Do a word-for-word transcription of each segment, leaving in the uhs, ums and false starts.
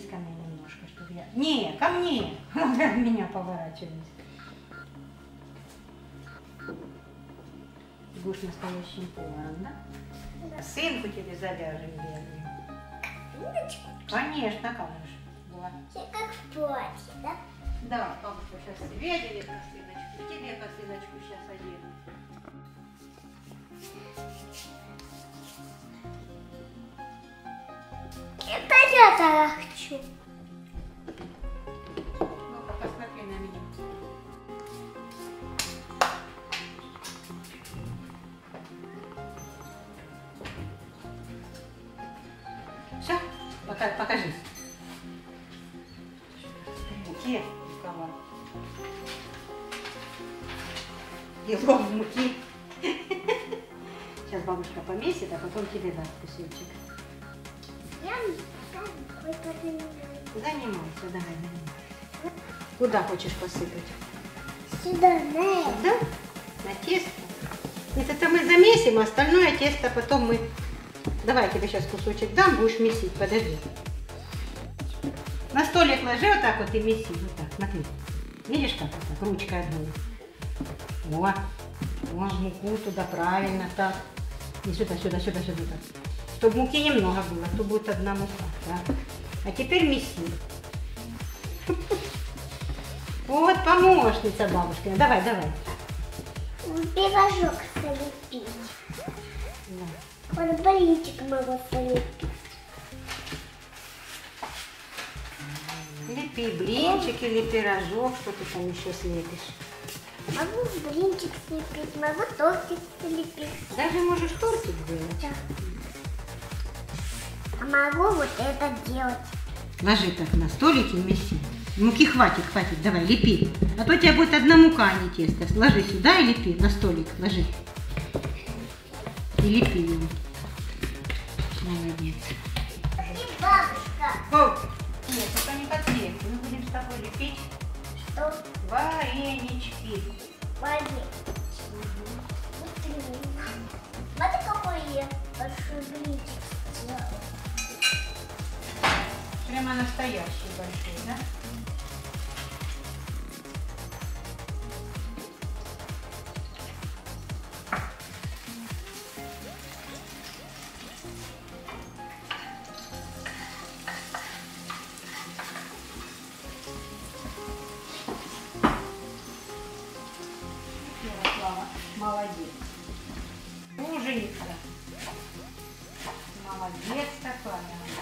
повернись ко мне немножко, чтобы я... Не, ко мне! Меня поворачивались. Будешь настоящим поваром, да? Да. Сынку тебе завяжем белую. Ниточку? Конечно, конечно. Вот. Все как в платье, да? Да, бабушка сейчас тебе оденет косыночку, и тебе косыночку сейчас одену. Это я так хочу. Ну-ка, посмотри на меня. Все, пока, покажи. Муки рукава. Ело в муки. Сейчас бабушка помесит, а потом тебе даст кусочек. Я Занимайся, давай, занимайся. Куда хочешь посыпать? Сюда, на Сюда? На тесто? Нет, это мы замесим, а остальное тесто потом мы... Давай я тебе сейчас кусочек дам, будешь месить, подожди. На столик ложи вот так вот и меси, вот так, смотри. Видишь, как вот так, ручкой одной. Вот, вот муку туда, правильно, так. И сюда, сюда, сюда, сюда, так. Чтобы муки немного было, то будет одна мука, так. А теперь меси. Вот помощница бабушка. Давай, давай. Пирожок солепить. Да. Вот блинчик могу солепить. Лепи блинчик или пирожок, что ты там еще слепишь. Могу блинчик слепить, могу тортик слепить. Даже можешь тортик сделать. Да. А могу вот это делать. Ложи так на столик и меси. Муки хватит, хватит, давай, лепи. А то у тебя будет одна мука, а не тесто. Ложи сюда и лепи, на столик, ложи. И лепи его. Молодец. И бабушка. О, нет, это не котлетки. Мы будем с тобой лепить Что? варенички. Варенье. Смотри, какой я большой блинчик сделала. Прямо настоящий большой, да? Ярослава, молодец. Уженица. Молодец такая.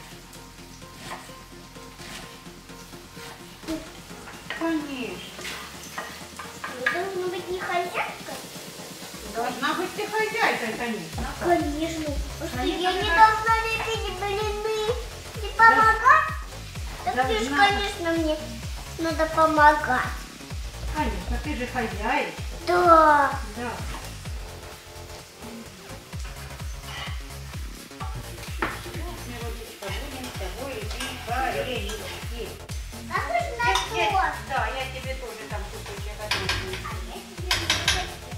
Конечно. Я должна быть не хозяйка? Должна быть ты хозяйкой, конечно. Конечно. Потому что Конечно, я не да. должна лепить блины и помогать. Так ты же, Должна. конечно, мне надо помогать. Конечно, ты же хозяйка. Да. Да. Будем с тобой лепить варенички. А вы же на Я- торт. Да, я тебе тоже там кусочек отрежу. А я тебе не хочу.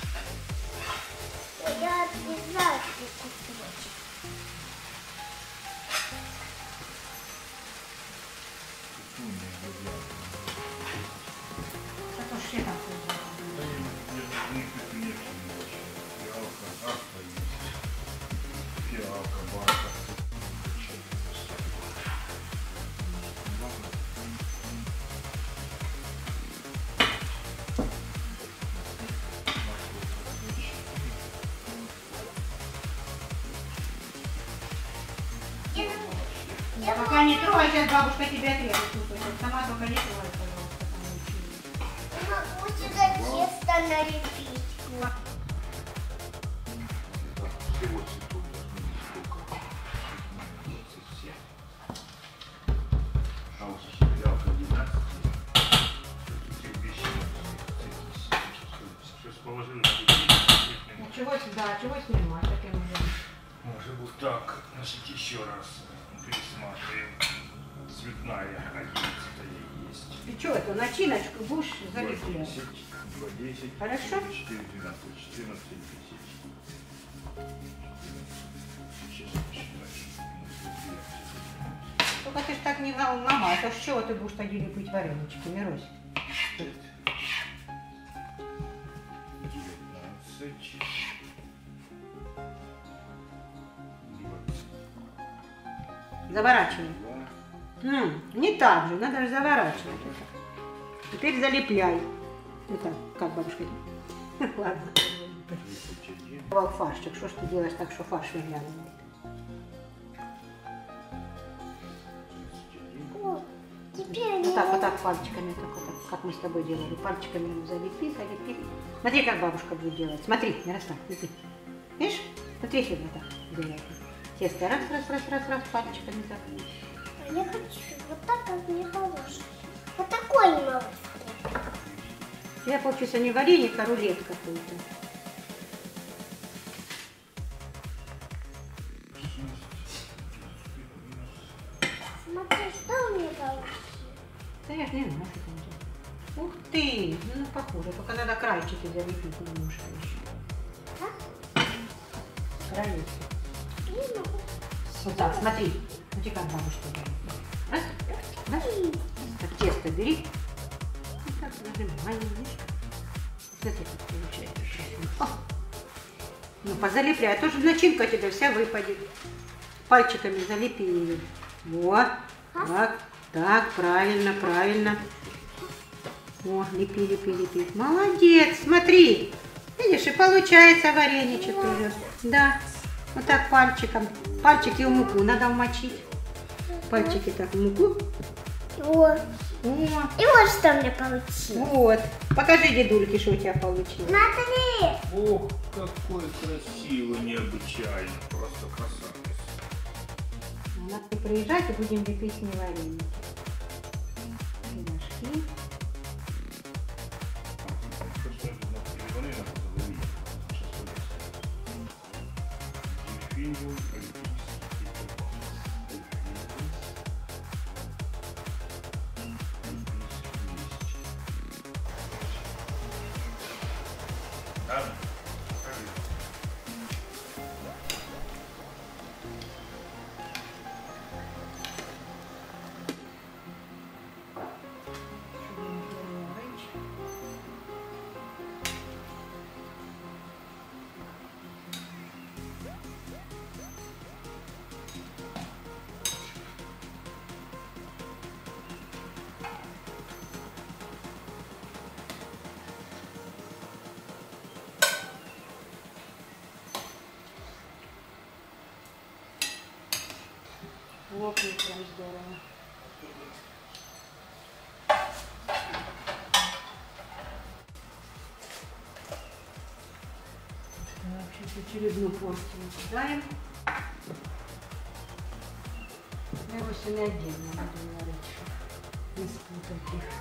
Ой, я отрезаю тебе кусочек. А то ж все там кусочек. Я Да, пока не трогай, сейчас бабушка тебе отрежет кусочек. Сама только не трогай, пожалуйста. там могу сюда тесто налепить. Ну, чего сюда, чего снимать таким уже? Может быть так, значит еще раз пересматриваем. Цветная одиннадцатая есть. Ты что, эту начиночку будешь залеплять? два десять, Хорошо? четыре двенадцать, четырнадцать десять. Сейчас посчитаешь. только ты ж так не ломаешь. А с чего ты будешь тоді лепить варенички, Мирусь? девятнадцать. Заворачивай. М, не так же, надо же заворачивать. Теперь залепляй. Вот так, как бабушка? Ладно. Фаршик, что ж ты делаешь так, что фарш выглядывает? О, теперь Вот так, вот так пальчиками, так, вот так, как мы с тобой делали. Пальчиками ему залепи, залепи. Смотри, как бабушка будет делать. Смотри, Ярослав, лепи. Видишь? Смотри сюда так делай. Тесто раз, раз, раз, раз, раз, пальчиками так. я хочу вот так, как мне положено. Вот такой не могу. У тебя получился не вареник, а рулет какой-то. Смотри, что у меня получится. Да я ж не знаю, что там делать. Ух ты, ну похоже, только надо крайчики залепить немножко еще. А? Крайчики. Не могу. Вот так, смотри. Смотри, как бабушка делает. Раз, раз. Так, тесто бери. Вот так нажимай, видишь? Смотри, как получается красиво. О! Ну, позалепляй, а то же начинка у тебя вся выпадет. Пальчиками залепи ее. Вот. Так, так, правильно, правильно. О, лепи, лепи, лепи. Молодец, смотри. Видишь, и получается вареничек уже. Да. Вот так пальчиком. Пальчики в муку надо вмочить. Пальчики так в муку. О, О, и вот что у меня получилось. вот. Покажи дедульке, что у тебя получилось. Смотри. Ох, какой красивый, необычайно. Просто красавец. Надо приезжать и будем лепить с ней вареники. Пирожки. Лопнет прям здорово. Так, сейчас очередную порцию кидаем. Я его сегодня отдельно буду варить, чтобы не спутать их.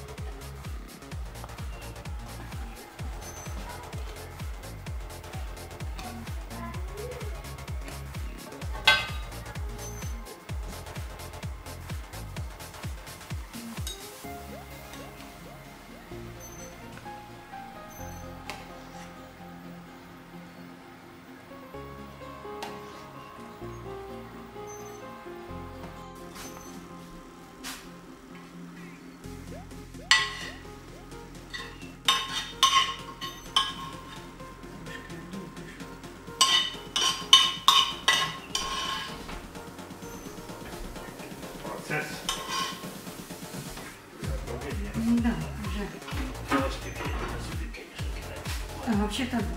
Процесс. Да, уже. А, вообще-то да.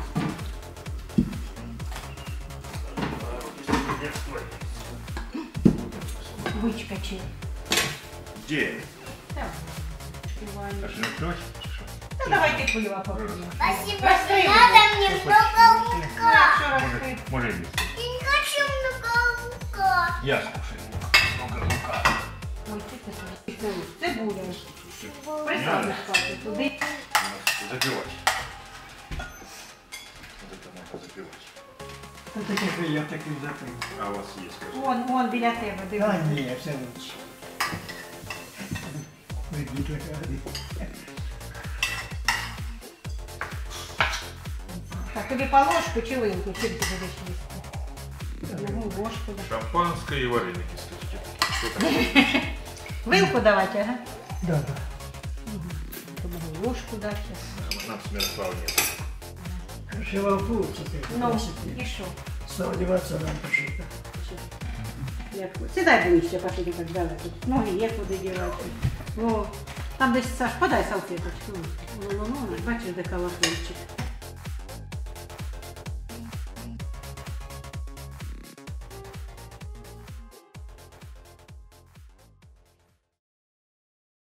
Бычка чей? Где? Да. Шкивание. А что, накрывать? Ну давай ты пыльва попробуем. Спасибо, Раскрой что его. надо мне много лука. Хорошо, раскрой. Может, есть. Я не хочу много лука. Я скушаю. Много лука. Ой, ты це цибуля. Присадиш папу туди. Запивать. Вот это надо запивать. Та таке, що я таким закрив. А у вас есть, скажи. Вон, вон біля тебе, Та дивись. ні, все лучше. Прийдіть ради. Так, тобі по ложку чи вилку, чим ти будеш їсти? Ну, ложку, да. Шампанское и вареники, скажите. Что такое? Вилку давати, ага. Да, да. То можу ложку дати. Нам с Мирослава нет. Красиво получится. Ну, і що? Сомневаться нам пошито. Як ви- Сідай ближче, пошли так далеко. Ноги є куди дівати. О, там десь, Саш, подай салфеточку. Ну, ну, ну, бачиш, де колокольчик.